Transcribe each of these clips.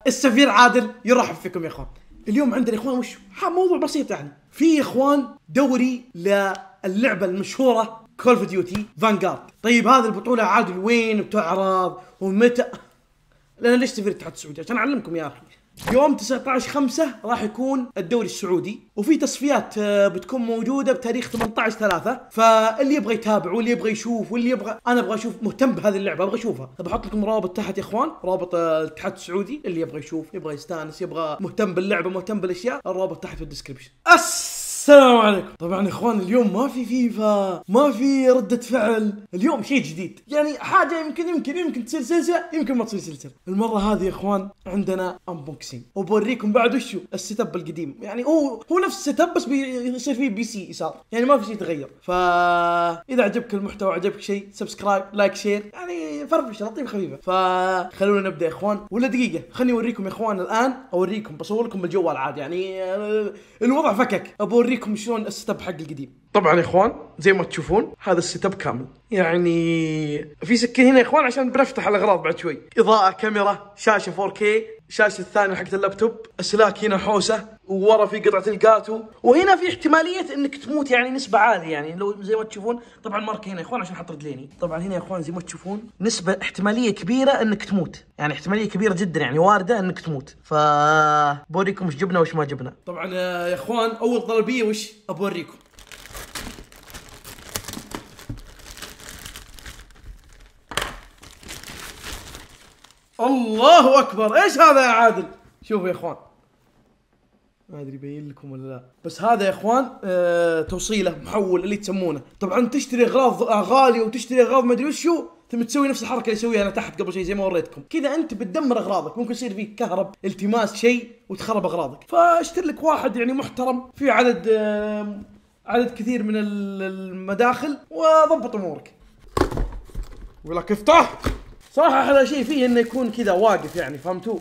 السفير عادل يرحب فيكم يا اخوان. اليوم عندنا يا اخوان وش موضوع بسيط، يعني في يا اخوان دوري للعبه المشهوره كول اوف ديوتي فانغارد. طيب هذه البطوله عادل وين بتعرض ومتى؟ لان ليش سفير الاتحاد السعودي؟ عشان اعلمكم يا اخي. يوم 19/5 راح يكون الدوري السعودي، وفي تصفيات بتكون موجوده بتاريخ 18/3. فاللي يبغى يتابع واللي يبغى يشوف واللي يبغى، انا ابغى اشوف، مهتم بهذه اللعبه ابغى اشوفها، بحط لكم رابط تحت يا اخوان، رابط الاتحاد السعودي. اللي يبغى يشوف، يبغى يستانس، يبغى مهتم باللعبه، مهتم بالاشياء، الرابط تحت في الديسكربشن. السلام عليكم. طبعا يا اخوان اليوم ما في فيفا، ما في ردة فعل، اليوم شيء جديد، يعني حاجة يمكن تصير سلسلة، يمكن ما تصير سلسلة. المرة هذه يا اخوان عندنا انبوكسينج، وبوريكم بعد وشو السيت اب القديم، يعني هو نفس السيت اب بس بيصير فيه بي سي يسار، يعني ما في شيء يتغير. فاذا عجبك المحتوى، عجبك شيء، سبسكرايب، لايك، شير، يعني فرفشه لطيفه خفيفه. فخلونا نبدا يا اخوان. ولا دقيقة، خليني اوريكم يا اخوان الان، اوريكم بصور لكم بالجوال عادي، يعني الوضع فكك. بوريكم شلون السيت اب حق القديم. طبعا يا اخوان زي ما تشوفون هذا السيت اب كامل، يعني في سكين هنا يا اخوان عشان بنفتح الاغراض بعد شوي، اضاءه، كاميرا، شاشه 4K، شاشه الثانيه حقت اللابتوب، اسلاك هنا حوسه، وورا في قطعه الجاتو، وهنا في احتماليه انك تموت، يعني نسبه عاليه، يعني لو زي ما تشوفون. طبعا ماركه هنا يا اخوان عشان احط رجليني. طبعا هنا يا اخوان زي ما تشوفون نسبه احتماليه كبيره انك تموت، يعني احتماليه كبيره جدا، يعني وارده انك تموت. بوريكم وش جبنا وش ما جبنا. طبعا يا اخوان اول طلبيه وش ابوريكم. الله اكبر، ايش هذا يا عادل؟ شوفوا يا اخوان، ما ادري يبين لكم ولا لا، بس هذا يا اخوان توصيله محول اللي تسمونه. طبعا تشتري اغراض غاليه وتشتري اغراض ما ادري وشو، ثم تسوي نفس الحركه اللي يسويها انا تحت قبل شيء زي ما وريتكم كذا. انت بتدمر اغراضك، ممكن يصير فيك كهرب، التماس، شيء، وتخرب اغراضك. فاشتري لك واحد يعني محترم في عدد كثير من المداخل، وضبط امورك. ولا كيف افتح. صراحه احلى شيء فيه انه يكون كذا واقف، يعني فهمتوا؟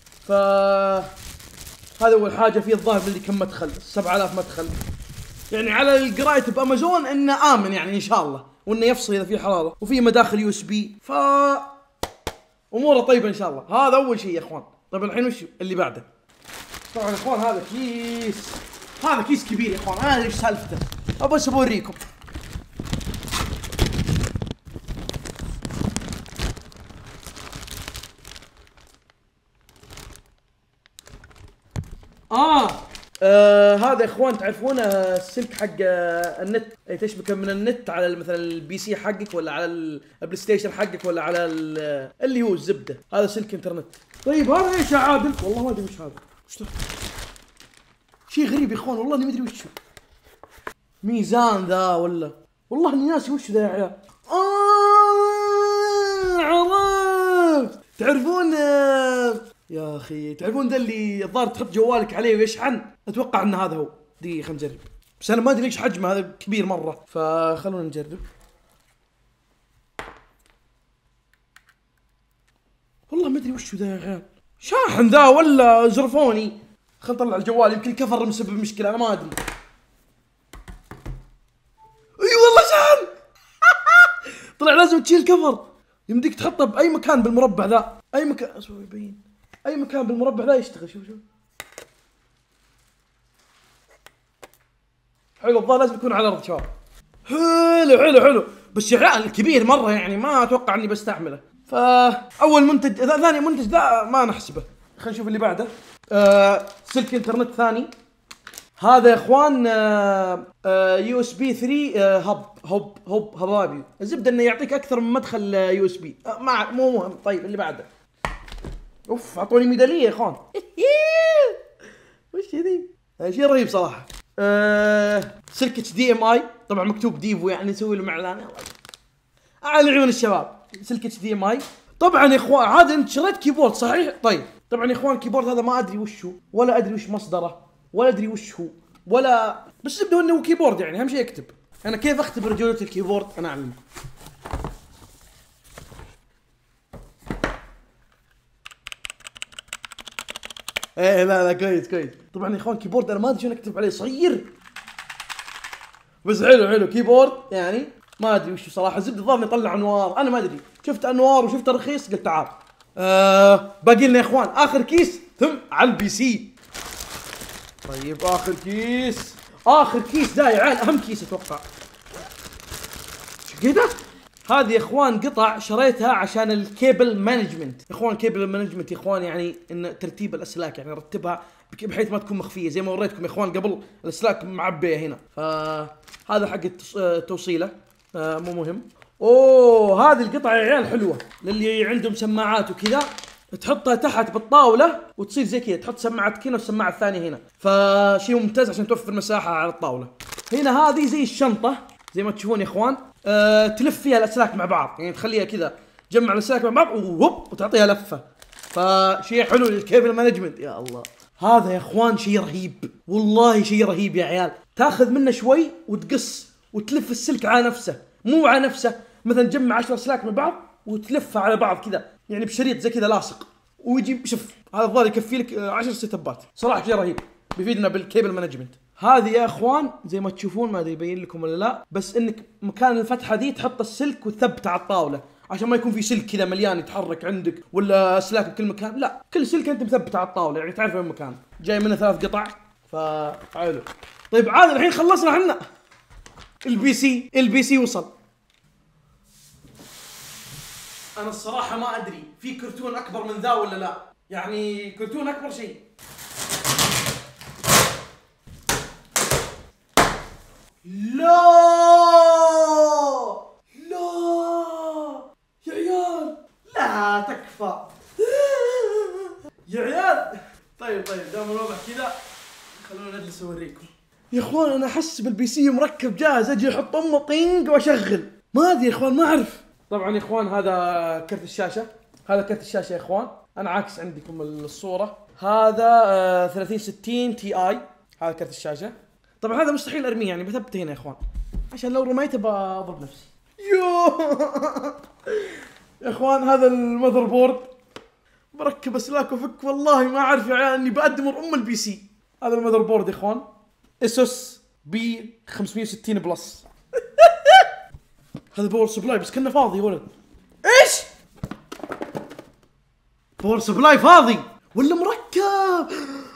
هذا اول حاجه فيه. الظاهر اللي كم مدخل، 7000 مدخل، يعني على القرايه بامازون انه امن يعني ان شاء الله، وانه يفصل اذا في حراره، وفي مداخل يو اس بي، اموره طيبه ان شاء الله. هذا اول شيء يا اخوان. طيب الحين وش اللي بعده؟ طبعا يا اخوان هذا كيس كبير يا اخوان، انا ايش سالفته، بس بوريكم. هذا يا اخوان تعرفون السلك حق النت، اي تشبكه من النت على مثلا البي سي حقك، ولا على البلاي ستيشن حقك، ولا على اللي هو الزبده، هذا سلك انترنت. طيب هذا ايش يا عادل؟ والله ما ادري وش هذا، شيء غريب يا اخوان، والله اني ما ادري وش. ميزان ذا ولا، والله اني ناسي وش ذا يا عيال. عرفت، تعرفون يا اخي، تعرفون ذا اللي الظاهر تحط جوالك عليه ويشحن؟ اتوقع ان هذا هو. دقيقه خلينا نجرب، بس انا ما ادري ليش حجمه هذا كبير مره، فخلونا نجرب. والله ما ادري وش ذا يا عيال، شاحن ذا ولا زرفوني؟ خلينا نطلع الجوال، يمكن الكفر مسبب مشكله، انا ما ادري. اي والله شاحن. طلع لازم تشيل الكفر، يمديك تحطه باي مكان بالمربع ذا، اي مكان، اسوي يبين اي مكان بالمربع ذا يشتغل. شوف حلو، الظاهر لازم يكون على الارض. شباب حلو، بس يا عيال كبير مره، يعني ما اتوقع اني بستعمله. فاول منتج، ثاني منتج ذا ما نحسبه. خلينا نشوف اللي بعده. سلك انترنت ثاني، هذا يا اخوان يو اس بي 3 هب هبابي. الزبده انه يعطيك اكثر من مدخل يو اس بي، مو مهم. طيب اللي بعده، اوف اعطوني ميداليه يا اخوان. وش ذي؟ شيء رهيب صراحه. سلك اتش دي ام اي، طبعا مكتوب ديفو، يعني نسوي له معلان على عيون الشباب. سلك اتش دي ام اي. طبعا يا اخوان عاد انت شريت كيبورد صحيح؟ طيب طبعا يا اخوان الكيبورد هذا ما ادري وش هو، ولا ادري وش مصدره، ولا ادري وش هو، ولا بس يبدو انه كيبورد، يعني اهم شيء اكتب. انا كيف اختبر جودة الكيبورد؟ انا اعلمك. ايه لا كويس. طبعا يا اخوان كيبورد انا ما ادري شلون اكتب عليه، صغير بس حلو كيبورد، يعني ما ادري وش صراحه. زبده الظاهر يطلع انوار، انا ما ادري، شفت انوار وشفت رخيص قلت تعال باقي لنا يا اخوان اخر كيس ثم على البي سي. طيب اخر كيس، اخر كيس ده يا عيال اهم كيس اتوقع. شو كذا؟ هذه يا اخوان قطع شريتها عشان الكيبل مانجمنت. يا اخوان كيبل مانجمنت يا اخوان يعني ان ترتيب الاسلاك، يعني رتبها بحيث ما تكون مخفيه زي ما وريتكم يا اخوان قبل، الاسلاك معبيه هنا. فهذا حق التوصيله مو مهم. اوه هذه القطعه يا عيال حلوه للي عندهم سماعات وكذا، تحطها تحت بالطاوله وتصير زي كذا، تحط سماعتك هنا والسماعه الثانيه هنا، فشيء ممتاز عشان توفر مساحه على الطاوله. هنا هذه زي الشنطه زي ما تشوفون يا اخوان، تلف فيها الاسلاك مع بعض، يعني تخليها كذا تجمع الاسلاك مع بعض وهوب وتعطيها لفه، فشيء حلو للكيبل مانجمنت. يا الله هذا يا اخوان شيء رهيب، والله شيء رهيب يا عيال. تاخذ منه شوي وتقص وتلف السلك على نفسه، مو على نفسه، مثلا تجمع 10 اسلاك مع بعض وتلفها على بعض كذا، يعني بشريط زي كذا لاصق، ويجي شوف هذا الظاهر يكفي لك 10 سيت ابات. صراحه شيء رهيب بيفيدنا بالكيبل مانجمنت. هذه يا اخوان زي ما تشوفون، ما ادري يبين لكم ولا لا، بس انك مكان الفتحه دي تحط السلك وتثبته على الطاوله عشان ما يكون في سلك كذا مليان يتحرك عندك ولا اسلاك بكل مكان، لا كل سلك انت مثبته على الطاوله يعني تعرف وين مكان. جاي منه 3 قطع فحلو. طيب عاد الحين خلصنا احنا البي سي وصل. انا الصراحه ما ادري في كرتون اكبر من ذا ولا لا، يعني كرتون اكبر شيء. لا يا عيال، لا تكفى يا عيال. طيب دام الوضع كذا خلونا نجلس اوريكم. يا اخوان انا احس بالبي سي مركب جاهز، اجي احط امه طينق واشغل، ما ادري يا اخوان ما اعرف. طبعا يا اخوان هذا كرت الشاشه، هذا كرت الشاشه يا اخوان، انا عاكس عندكم الصوره. هذا 3060 تي اي، هذا كرت الشاشه. طبعا هذا مستحيل ارميه، يعني بثبته هنا يا اخوان عشان لو رميته بضرب نفسي. يا اخوان هذا المذر بورد بركب اسلاك وفك، والله ما اعرف يا عيال اني بأدمر البي سي. هذا المذر بورد يا اخوان اسوس بي 560 بلس. هذا باور سبلاي بس كنا فاضي يا ولد. ايش؟ باور سبلاي فاضي ولا مركب؟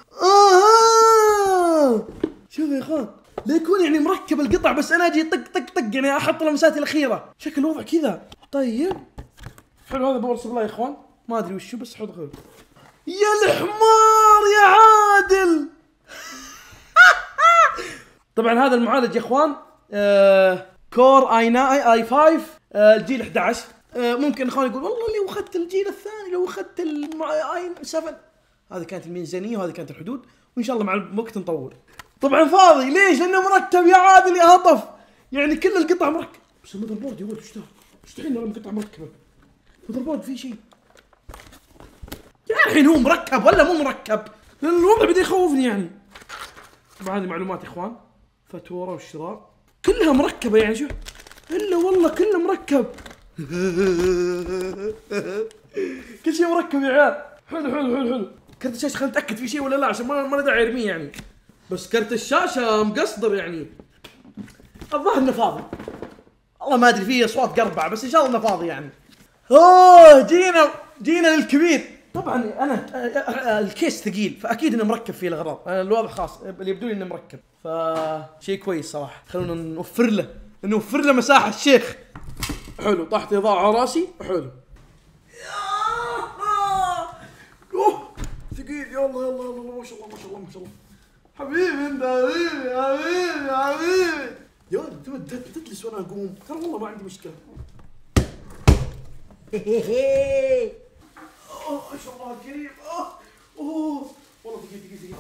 شوف يا اخوان ليكون يعني مركب القطع، بس انا اجي طق يعني احط لمساتي الاخيره، شكل الوضع كذا. طيب حلو هذا باور سبلاي يا اخوان، ما ادري وشو بس حلو. يا الحمار يا عادل. طبعا هذا المعالج يا اخوان كور اي 5 الجيل 11. ممكن اخوان يقول والله لو اخذت الجيل الثاني، لو اخذت اي 7. هذه كانت الميزانيه وهذه كانت الحدود، وان شاء الله مع الوقت نطور. طبعا فاضي ليش؟ لانه مركب يا عادل يا هطف، يعني كل القطع مركب. بس المذر بورد يا ولد ايش ده؟ مستحيل نرمي قطعه مركبه. المذر بورد فيه شيء يعني الحين هو مركب ولا مو مركب؟ لان الوضع بدا يخوفني يعني. طبعا هذه معلومات يا اخوان، فاتوره والشراء كلها مركبه يعني شوف، الا والله كله مركب. كل شيء مركب يا عيال. حلو. كرت الشاشه خلينا نتاكد في شيء ولا لا عشان ما له داعي ارميه يعني. بس كرت الشاشه مقصدر يعني، الظاهر انه فاضي، والله ما ادري فيه اصوات قربعه بس ان شاء الله انه فاضي يعني. جينا للكبير. طبعا انا الكيس ثقيل فاكيد انه مركب فيه الاغراض، انا الواضح خاص اللي يبدو لي انه مركب، فشيء كويس صراحه. خلونا نوفر له مساحه الشيخ. حلو طاحت اضاءه على راسي حلو. ثقيل يلا ما شاء الله حبيبي انت حبيبي يا ولد تجلس وانا اقوم ترى والله ما عندي مشكله. ما شاء الله الكريم. والله دقيقة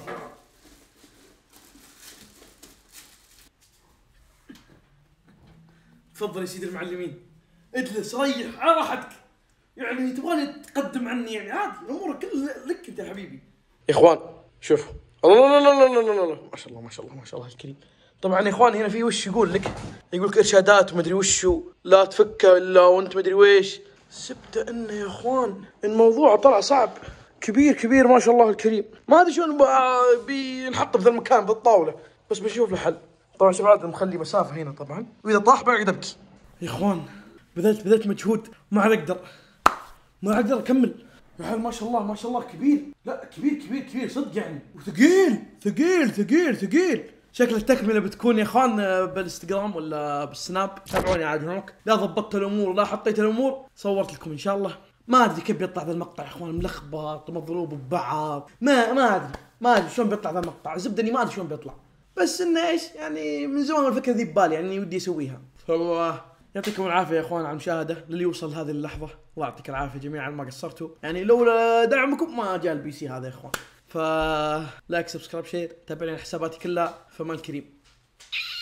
تفضل يا سيدي المعلمين، اجلس ريح على راحتك، يعني تبغاني تقدم عني يعني عادي، امورك كلها لك انت يا حبيبي. يا اخوان شوفوا الله ما شاء الله الكريم. طبعا يا اخوان هنا في وش يقول لك ارشادات ومدري وشو، لا تفكه الا وانت مدري ويش. سبت انه يا اخوان الموضوع طلع صعب كبير ما شاء الله الكريم، ما ادري شلون بنحطه في ذا المكان بالطاوله، بس بشوف له حل. طبعا شباب مخلي مسافه هنا طبعا، واذا طاح بقعد ابكي. يا اخوان بذلت مجهود ما عاد اقدر اكمل. يا حال ما شاء الله ما شاء الله كبير، لا كبير كبير كبير صدق يعني، وثقيل ثقيل ثقيل ثقيل. شكل التكمله بتكون يا اخوان بالانستغرام ولا بالسناب، تابعوني عاد هناك. لا ضبطت الامور لا حطيت الامور صورت لكم ان شاء الله. ما ادري كيف بيطلع ذا المقطع يا اخوان، ملخبط ومضروب ببعض، ما ادري شلون بيطلع ذا المقطع، زبده اني ما ادري شلون بيطلع، بس انه ايش يعني من زمان الفكره ذي ببالي يعني ودي اسويها. فالله يعطيكم العافيه يا اخوان على المشاهده، للي يوصل هذه اللحظه الله يعطيك العافيه جميعا ما قصرتوا، يعني لولا دعمكم ما جاء البي سي هذا يا اخوان. لايك سبسكرايب شير، تابعوني على حساباتي كلها، فمان كريم.